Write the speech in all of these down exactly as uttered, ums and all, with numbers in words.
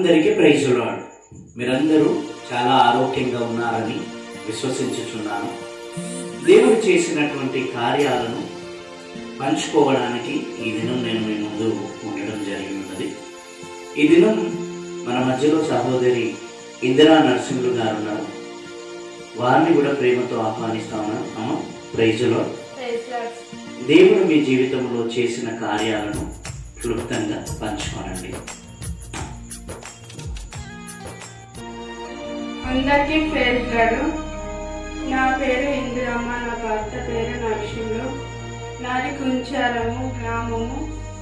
అందరికీ praise lord. మీరందరూ చాలా ఆరోగ్యంగా ఉన్నారని విశ్వసించుచున్నాను. దేవుడు చేసినటువంటి కార్యాలను పంచుకోవడానికి ఈ దినం నేను మీ ముందు ఉండడం జరిగి ఉన్నది. ఈ దినం మన మధ్యలో సహోదరి ఇందిరా నరసింహులు గారు ఉన్నారు. వారిని కూడా ప్రేమతో ఆహ్వానిస్తా ఉన్నాను. అమ్మ, ప్రైజ్ లార్డ్. దేవుడు మీ జీవితంలో చేసిన కార్యాలను క్లుప్తంగా పంచుకోనండి. అందరికీ ప్రైజ్ లార్డ్. నా పేరు ఇందిరమ్మ, నా భర్త పేరు నరసింహులు. నాది కుంచారము గ్రామము.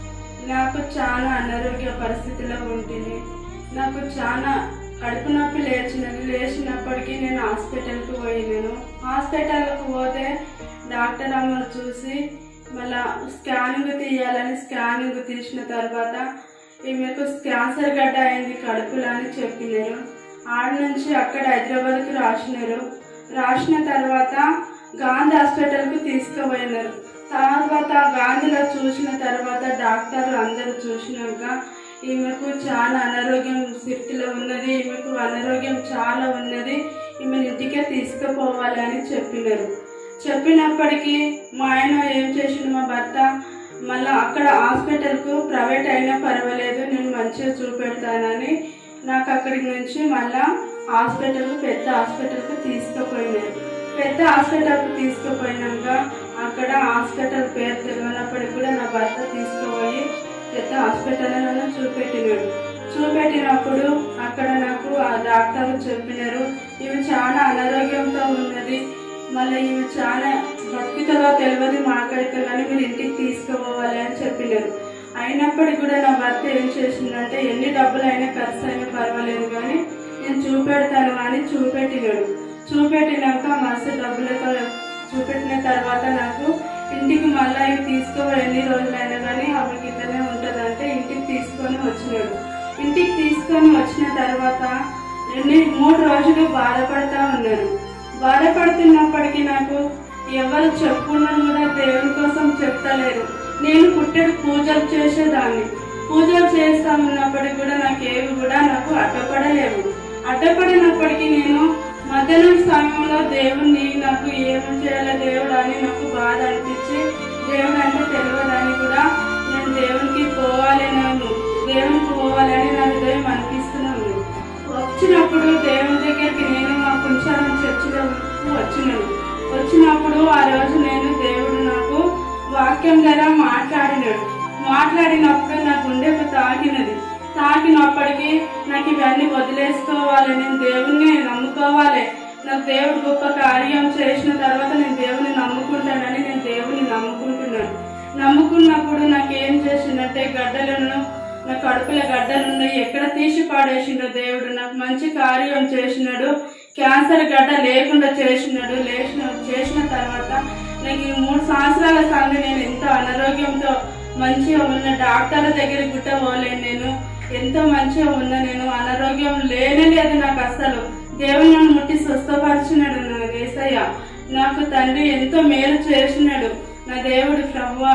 నాకు చాలా అనారోగ్య పరిస్థితిలో ఉంటుంది. నాకు చాలా కడుపు నొప్పి లేచినది. లేచినప్పటికీ నేను హాస్పిటల్కి పోయినాను. హాస్పిటల్కి పోతే డాక్టర్ అమ్మను చూసి మళ్ళా స్కానింగ్ తీయాలని స్కానింగ్ తీసిన తర్వాత ఈమెకు క్యాన్సర్ గడ్డ అయింది కడుపులో అని చెప్పినారు. ఆడ నుంచి అక్కడ హైదరాబాద్కి రాసినారు. రాసిన తర్వాత గాంధీ హాస్పిటల్కి తీసుకుపోయినారు. తర్వాత గాంధీలో చూసిన తర్వాత డాక్టర్లు అందరూ చూసినాక ఈమెకు చాలా అనారోగ్యం స్థితిలో ఉన్నది, ఈమెకు అనారోగ్యం చాలా ఉన్నది, ఈమెను ఇంటికే తీసుకుపోవాలి అని చెప్పినారు. చెప్పినప్పటికీ మా ఆయన ఏం చేసిండు, మా భర్త మళ్ళీ అక్కడ హాస్పిటల్కు ప్రైవేట్ అయినా పర్వాలేదు నేను మంచిగా చూపెడతానని నాకు అక్కడి నుంచి మళ్ళా హాస్పిటల్కు పెద్ద హాస్పిటల్కు తీసుకుపోయినారు. పెద్ద హాస్పిటల్కు తీసుకుపోయినాక అక్కడ హాస్పిటల్ పేరు తెలియనప్పటికి కూడా నా భర్త తీసుకుపోయి పెద్ద హాస్పిటల్లో చూపెట్టినాడు. చూపెట్టినప్పుడు అక్కడ నాకు ఆ డాక్టర్లు చెప్పినారు, ఇవి చాలా అనారోగ్యంతో ఉన్నది, మళ్ళీ ఇవి చాలా బతుకుతుందో తెలియదు మాకైతే, కానీ మీరు ఇంటికి తీసుకుపోవాలి అని చెప్పినారు. అయినప్పటికీ కూడా నా భర్త ఏం చేసిందంటే ఎన్ని డబ్బులు అయినా ఖర్చు అయినా పర్వాలేదు కానీ నేను చూపెడతాను అని చూపెట్టినాడు. చూపెట్టినాక మస్తు డబ్బులతో చూపెట్టిన తర్వాత నాకు ఇంటికి మళ్ళీ ఇవి తీసుకోవాలి ఎన్ని రోజులైనా కానీ ఆమెకి ఇట్లనే ఉంటుందంటే ఇంటికి తీసుకొని వచ్చినాడు. ఇంటికి తీసుకొని వచ్చిన తర్వాత ఎన్ని మూడు రోజులు బాధపడతా ఉన్నాను. బాధపడుతున్నప్పటికీ నాకు ఎవరు చెప్పుకున్నా కూడా దేవుని కోసం చెప్తలేరు. నేను పుట్టెడు పూజలు చేసేదాన్ని. పూజలు చేస్తా ఉన్నప్పటికీ కూడా నాకు ఏవి కూడా నాకు అడ్డపడలేవు. అడ్డపడినప్పటికీ నేను మధ్యాహ్నం సమయంలో దేవుణ్ణి నాకు ఏమి చేయాలి దేవుడు అని నాకు బాధ అనిపించి దేవుడు అంటే తెలియదని కూడా నేను దేవునికి పోవాలి, నేను దేవునికి పోవాలి అని నా హృదయం అనిపిస్తున్నాను. వచ్చినప్పుడు దేవుని దగ్గరికి నేను మా కుంచారం చర్చిలో వచ్చినాను. వచ్చినప్పుడు ఆ రోజు నేను దేవుడు నాకు వాక్యం ద్వారా మాట్లాడినాడు. మాట్లాడినప్పుడు నా గుండెకు తాకినది. తాకినప్పటికీ నాకు ఇవన్నీ వదిలేసుకోవాలి, నేను దేవుణ్ణి నమ్ముకోవాలి, నాకు దేవుడు గొప్ప కార్యం చేసిన తర్వాత నేను దేవుని నమ్ముకుంటానని నేను దేవుని నమ్ముకుంటున్నాను. నమ్ముకున్నప్పుడు నాకు ఏం చేసిందంటే గడ్డలను నా కడుపుల గడ్డలున్నాయి, ఎక్కడ తీసి పాడేసిండో దేవుడు నాకు మంచి కార్యం చేసినాడు. క్యాన్సర్ గడ్డ లేకుండా చేసినాడు. లేచిన చేసిన తర్వాత నాకు ఈ మూడు సంవత్సరాల సంది నేను ఎంతో అనారోగ్యంతో మంచిగా ఉన్న డాక్టర్ల దగ్గర గుట్ట పోలేను. నేను ఎంతో మంచిగా ఉన్నా, నేను అనారోగ్యం లేనే లేదు నాకు అసలు. దేవుడు నన్ను ముట్టి స్వస్థపరిచినాడు. నా యేసయ్య నాకు తండ్రి ఎంతో మేలు చేసినాడు నా దేవుడు ప్రభువా.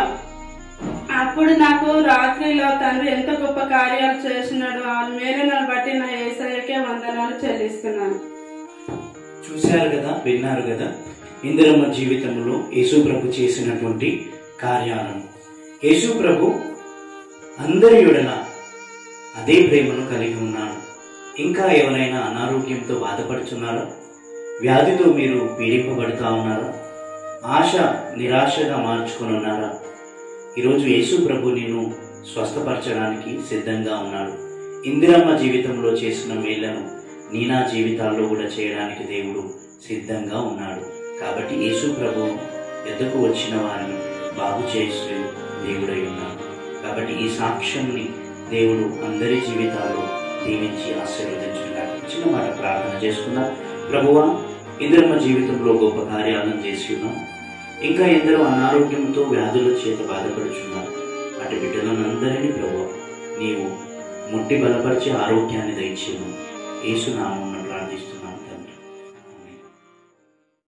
అప్పుడు నాకు రాత్రిలో తండ్రి ఎంతో గొప్ప కార్యాలు చేసినాడు. ఆ మేలును బట్టి నా యేసయ్యకే వందనాలు చెల్లిస్తున్నాను. చూశారు కదా, విన్నారు కదా ఇందిరమ్మ జీవితంలో యేసు ప్రభు చేసినటువంటి కార్యాలను. యేసు ప్రభు అందరి యొడల అదే ప్రేమను కలిగి ఉన్నాడు. ఇంకా ఎవరైనా అనారోగ్యంతో బాధపడుతున్నారా? వ్యాధితో మీరు పీడింపబడుతూ ఉన్నారా? ఆశ నిరాశగా మార్చుకొని ఉన్నారా? ఈరోజు యేసు ప్రభు నిన్ను స్వస్థపరచడానికి సిద్ధంగా ఉన్నాడు. ఇందిరమ్మ జీవితంలో చేసిన మేళ్లను నీ నా జీవితాల్లో కూడా చేయడానికి దేవుడు సిద్ధంగా ఉన్నాడు. కాబట్టి యేసు ప్రభు ఎద్దకు వచ్చిన వారిని బాగు చేసే దేవుడై ఉన్నాడు. కాబట్టి ఈ సాక్ష్యంని దేవుడు అందరి జీవితాల్లో దీవించి ఆశీర్వదించుకున్నాడు. చిన్న మాట ప్రార్థన చేసుకున్నాం. ప్రభువా, ఇందిరమ్మ జీవితంలో గొప్ప కార్యాలను చేసి ఉన్నాం. ఇంకా ఎందరో అనారోగ్యంతో వ్యాధుల చేత బాధపడుచున్నారు. అటు బిడ్డలను అందరినీ ప్రభువా నీవు ముట్టి బలపరిచి ఆరోగ్యాన్ని దయచేయమని యేసు నామమున ప్రార్థిస్తున్నాను.